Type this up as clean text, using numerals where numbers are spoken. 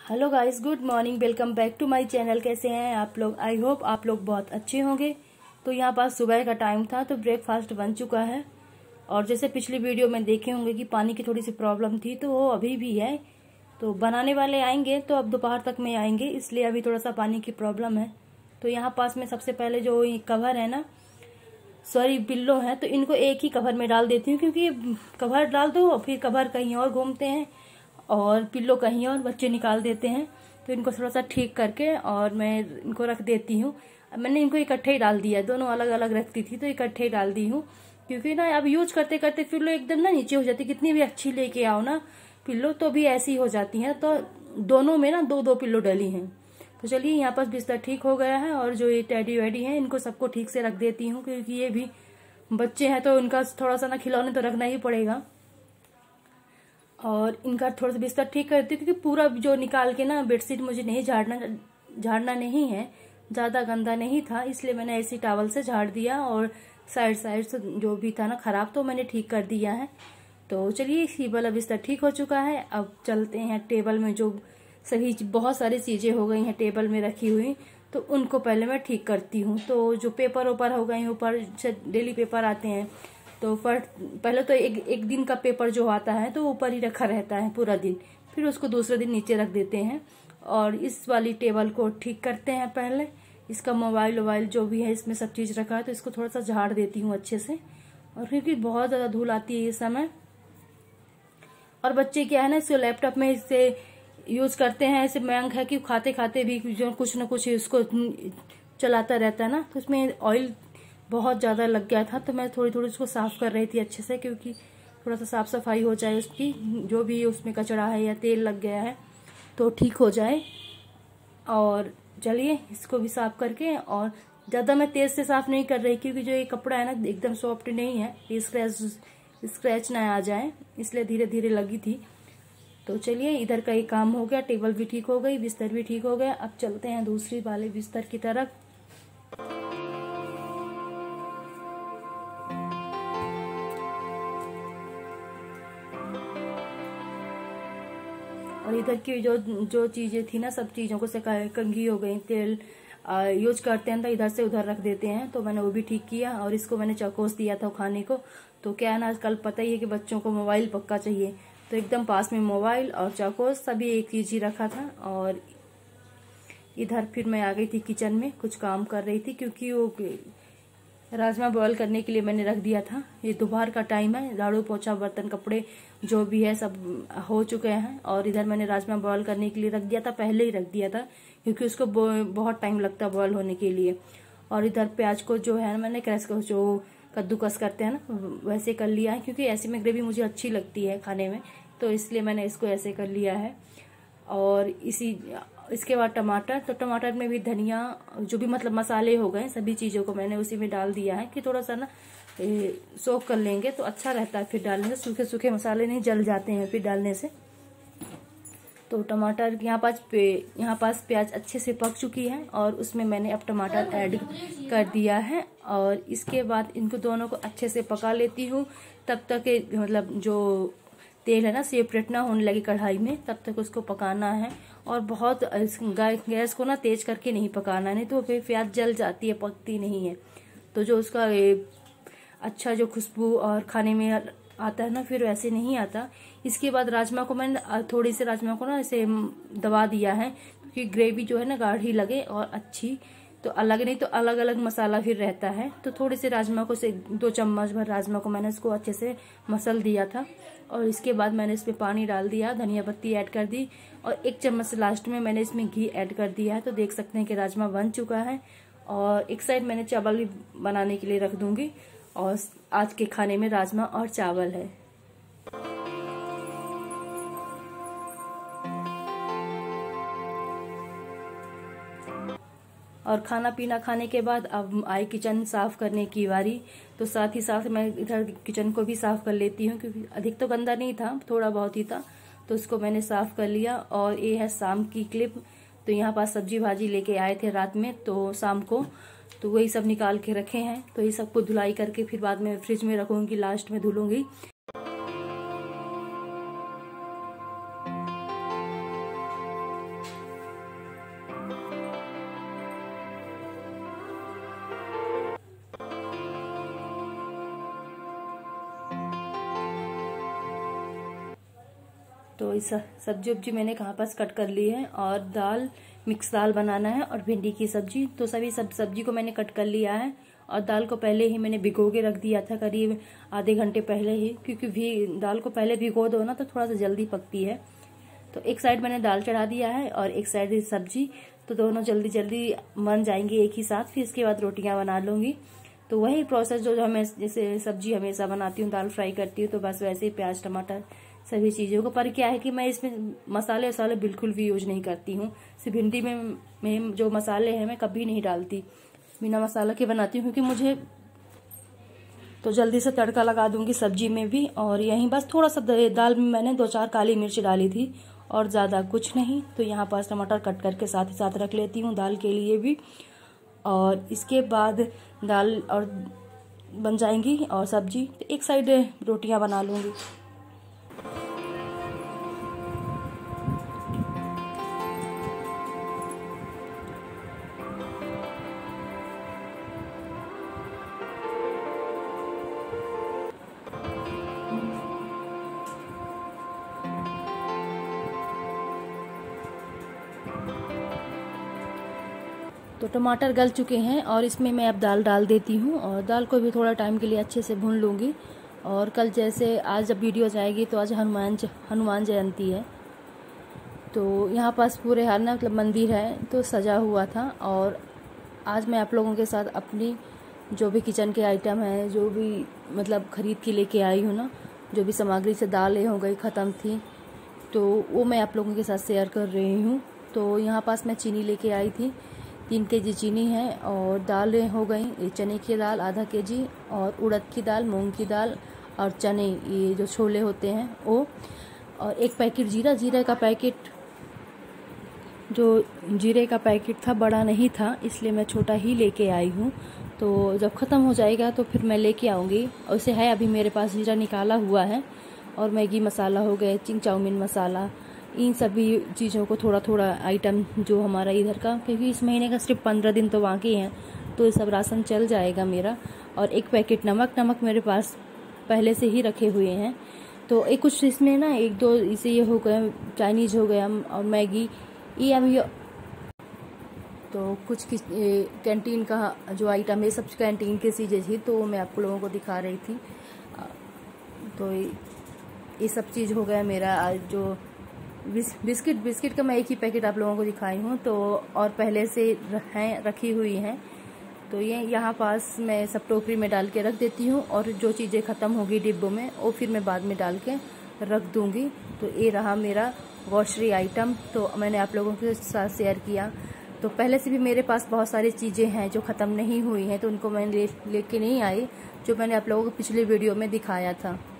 Hello guys, good morning. Welcome back to my channel. कैसे हैं आप लोग? आई होप आप लोग बहुत अच्छे होंगे। तो यहाँ पास सुबह का टाइम था तो ब्रेकफास्ट बन चुका है। और जैसे पिछली वीडियो में देखे होंगे कि पानी की थोड़ी सी प्रॉब्लम थी, तो वो अभी भी है। तो बनाने वाले आएंगे तो अब दोपहर तक में आएंगे, इसलिए अभी थोड़ा सा पानी की प्रॉब्लम है। तो यहाँ पास में सबसे पहले जो कवर है ना, सॉरी पिल्लो है, तो इनको एक ही कवर में डाल देती हूँ, क्योंकि कवर डाल दो फिर कवर कहीं और घूमते हैं और पिल्लो कहीं और बच्चे निकाल देते हैं। तो इनको थोड़ा सा ठीक करके और मैं इनको रख देती हूँ। मैंने इनको इकट्ठे ही डाल दिया है, दोनों अलग अलग रखती थी तो इकट्ठे ही डाल दी हूँ, क्योंकि ना अब यूज करते करते पिल्लो एकदम ना नीचे हो जाती। कितनी भी अच्छी लेके आओ ना पिल्लो तो भी ऐसी हो जाती है। तो दोनों में ना दो दो पिल्लो डली हैं। तो चलिए, यहाँ पर बिस्तर ठीक हो गया है और जो ये टेडी वेडी है इनको सबको ठीक से रख देती हूँ, क्योंकि ये भी बच्चे हैं तो इनका थोड़ा सा ना खिलौने तो रखना ही पड़ेगा। और इनका थोड़ा सा बिस्तर ठीक करती हूँ, क्योंकि पूरा जो निकाल के ना बेडशीट मुझे नहीं झाड़ना नहीं है, ज़्यादा गंदा नहीं था, इसलिए मैंने ऐसी टॉवल से झाड़ दिया। और साइड साइड से जो भी था ना खराब तो मैंने ठीक कर दिया है। तो चलिए, ये वाला बिस्तर ठीक हो चुका है। अब चलते हैं टेबल में जो बहुत सारी चीज़ें हो गई हैं टेबल में रखी हुई, तो उनको पहले मैं ठीक करती हूँ। तो जो पेपर ऊपर हो गए, ऊपर से डेली पेपर आते हैं, तो पहले तो एक दिन का पेपर जो आता है तो ऊपर ही रखा रहता है पूरा दिन, फिर उसको दूसरे दिन नीचे रख देते हैं। और इस वाली टेबल को ठीक करते हैं पहले। इसका मोबाइल वोबाइल जो भी है इसमें सब चीज़ रखा है, तो इसको थोड़ा सा झाड़ देती हूँ अच्छे से। और क्योंकि बहुत ज़्यादा धूल आती है इस समय, और बच्चे क्या है ना, इसको लैपटॉप में इससे यूज करते हैं। ऐसे मैंग है कि खाते खाते भी जो कुछ ना कुछ उसको चलाता रहता है ना, तो उसमें ऑयल बहुत ज़्यादा लग गया था। तो मैं थोड़ी थोड़ी उसको साफ कर रही थी अच्छे से, क्योंकि थोड़ा सा साफ सफाई हो जाए उसकी, जो भी उसमें कचरा है या तेल लग गया है तो ठीक हो जाए। और चलिए, इसको भी साफ करके, और ज़्यादा मैं तेज से साफ नहीं कर रही, क्योंकि जो ये कपड़ा है ना एकदम सॉफ्ट नहीं है, स्क्रैच ना आ जाए, इसलिए धीरे धीरे लगी थी। तो चलिए, इधर का ही काम हो गया, टेबल भी ठीक हो गई, बिस्तर भी ठीक हो गया। अब चलते हैं दूसरी वाले बिस्तर की तरफ। और इधर की जो जो चीजें थी ना, सब चीजों को से कंघी हो गई, तेल यूज करते हैं तो इधर से उधर रख देते हैं, तो मैंने वो भी ठीक किया। और इसको मैंने चकोस दिया था खाने को। तो क्या है ना, आजकल पता ही है कि बच्चों को मोबाइल पक्का चाहिए, तो एकदम पास में मोबाइल और चकोस सभी एक चीज ही रखा था। और इधर फिर मैं आ गई थी किचन में, कुछ काम कर रही थी, क्योंकि वो राजमा बॉयल करने के लिए मैंने रख दिया था। ये दोपहर का टाइम है, झाड़ू पोछा बर्तन कपड़े जो भी है सब हो चुके हैं। और इधर मैंने राजमा बॉयल करने के लिए रख दिया था, पहले ही रख दिया था, क्योंकि उसको बहुत टाइम लगता है बॉयल होने के लिए। और इधर प्याज को जो है मैंने क्रश को जो कद्दूकस करते हैं ना वैसे कर लिया है, क्योंकि ऐसे में ग्रेवी मुझे अच्छी लगती है खाने में, तो इसलिए मैंने इसको ऐसे कर लिया है। और इसके बाद टमाटर, तो टमाटर में भी धनिया जो भी मतलब मसाले हो गए सभी चीज़ों को मैंने उसी में डाल दिया है, कि थोड़ा सा ना सोख कर लेंगे तो अच्छा रहता है। फिर डालने से सूखे सूखे मसाले नहीं जल जाते हैं फिर डालने से। तो टमाटर यहाँ पास प्याज अच्छे से पक चुकी है, और उसमें मैंने अब टमाटर ऐड कर दिया है। और इसके बाद इनको दोनों को अच्छे से पका लेती हूँ, तब तक मतलब जो तेल है ना सेपरेट ना होने लगे कढ़ाई में, तब तक उसको पकाना है। और बहुत गैस को ना तेज करके नहीं पकाना है, नहीं तो फिर प्याज जल जाती है, पकती नहीं है। तो जो उसका अच्छा जो खुशबू और खाने में आता है ना, फिर वैसे नहीं आता। इसके बाद राजमा को मैंने थोड़ी से राजमा को ना ऐसे दबा दिया है, क्योंकि ग्रेवी जो है ना गाढ़ी लगे और अच्छी, तो अलग नहीं तो अलग अलग मसाला फिर रहता है। तो थोड़े से राजमा को 2 चम्मच भर राजमा को मैंने इसको अच्छे से मसल दिया था। और इसके बाद मैंने इसमें पानी डाल दिया, धनिया पत्ती ऐड कर दी, और 1 चम्मच से लास्ट में मैंने इसमें घी ऐड कर दिया है। तो देख सकते हैं कि राजमा बन चुका है। और एक साइड मैंने चावल भी बनाने के लिए रख दूंगी, और आज के खाने में राजमा और चावल है। और खाना पीना खाने के बाद अब आई किचन साफ करने की बारी। तो साथ ही साथ मैं इधर किचन को भी साफ कर लेती हूँ, क्योंकि अधिक तो गंदा नहीं था, थोड़ा बहुत ही था, तो उसको मैंने साफ कर लिया। और ये है शाम की क्लिप। तो यहाँ पास सब्जी भाजी लेके आए थे रात में, तो शाम को तो वही सब निकाल के रखे हैं। तो ये सबको धुलाई करके फिर बाद में फ्रिज में रखूंगी, लास्ट में धुलूंगी। तो इस सब्जी उब्जी मैंने कहाँ पास कट कर ली है, और दाल मिक्स दाल बनाना है और भिंडी की सब्जी। तो सभी सब्जी को मैंने कट कर लिया है, और दाल को पहले ही मैंने भिगो के रख दिया था, करीब आधे घंटे पहले ही, क्योंकि दाल को पहले भिगो दो ना तो थोड़ा सा जल्दी पकती है। तो एक साइड मैंने दाल चढ़ा दिया है और एक साइड सब्जी, तो दोनों जल्दी जल्दी बन जाएंगे एक ही साथ। फिर इसके बाद रोटियां बना लूंगी। तो वही प्रोसेस जो हमें जैसे सब्जी हमेशा बनाती हूँ, दाल फ्राई करती हूँ, तो बस वैसे ही प्याज टमाटर सभी चीज़ों को। पर क्या है कि मैं इसमें मसाले वसाले बिल्कुल भी यूज नहीं करती हूँ। सिर्फ भिंडी में जो मसाले हैं मैं कभी नहीं डालती, बिना मसाला के बनाती हूँ, क्योंकि मुझे तो जल्दी से तड़का लगा दूंगी सब्जी में भी। और यहीं बस थोड़ा सा दाल में मैंने 2-4 काली मिर्च डाली थी और ज़्यादा कुछ नहीं। तो यहाँ पास टमाटर कट करके साथ ही साथ रख लेती हूँ दाल के लिए भी। और इसके बाद दाल और बन जाएंगी और सब्जी, तो एक साइड रोटियां बना लूंगी। तो टमाटर गल चुके हैं और इसमें मैं अब दाल डाल देती हूँ, और दाल को भी थोड़ा टाइम के लिए अच्छे से भून लूँगी। और कल जैसे आज जब वीडियो जाएगी तो आज हनुमान जयंती है, तो यहाँ पास पूरे हाल ना मतलब मंदिर है तो सजा हुआ था। और आज मैं आप लोगों के साथ अपनी जो भी किचन के आइटम है, जो भी मतलब खरीद के लेके आई हूँ ना, जो भी सामग्री से दालें हो गई ख़त्म थी, तो वो मैं आप लोगों के साथ शेयर कर रही हूँ। तो यहाँ पास मैं चीनी लेके आई थी, 3 केजी चीनी है, और दालें हो गई चने की दाल आधा केजी, और उड़द की दाल, मूंग की दाल, और चने ये जो छोले होते हैं वो, और 1 पैकेट जीरे का पैकेट, जो जीरे का पैकेट था बड़ा नहीं था इसलिए मैं छोटा ही लेके आई हूँ। तो जब ख़त्म हो जाएगा तो फिर मैं लेके आऊँगी। और उसे है अभी मेरे पास जीरा निकाला हुआ है, और मैगी मसाला हो गए, चिंग चाउमीन मसाला, इन सभी चीज़ों को थोड़ा थोड़ा आइटम जो हमारा इधर का, क्योंकि इस महीने का सिर्फ 15 दिन तो बाकी हैं, तो ये सब राशन चल जाएगा मेरा। और 1 पैकेट नमक मेरे पास पहले से ही रखे हुए हैं। तो एक कुछ इसमें ना 1-2 इसे ये हो गए, चाइनीज़ हो गया और मैगी, ये अभी तो कुछ कैंटीन का जो आइटम है सब कैंटीन की चीज़ें थी, तो मैं आप लोगों को दिखा रही थी। तो ये सब चीज़ हो गया मेरा आज। जो बिस्किट का मैं 1 ही पैकेट आप लोगों को दिखाई हूँ, तो और पहले से रखी हुई हैं। तो ये यहाँ पास मैं सब टोकरी में डाल के रख देती हूँ, और जो चीज़ें ख़त्म होगी डिब्बों में वो फिर मैं बाद में डाल के रख दूँगी। तो ये रहा मेरा ग्रोसरी आइटम, तो मैंने आप लोगों के साथ शेयर किया। तो पहले से भी मेरे पास बहुत सारी चीज़ें हैं जो ख़त्म नहीं हुई हैं, तो उनको मैं लेके नहीं आई, जो मैंने आप लोगों को पिछले वीडियो में दिखाया था।